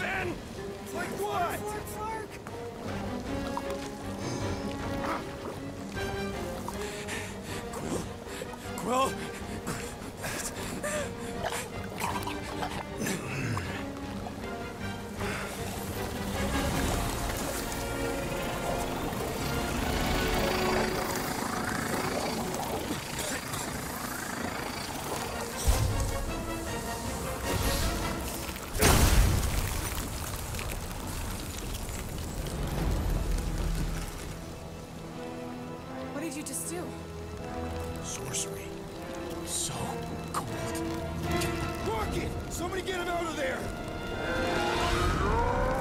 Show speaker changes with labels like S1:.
S1: something? Like what? Quill?
S2: What did you just do?
S1: Sorcery. So cold. Rocket! Somebody get him out of there!